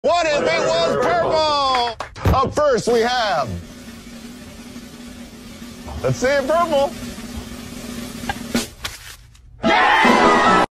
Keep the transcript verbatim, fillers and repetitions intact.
What if it was purple? Up first we have, let's see it purple.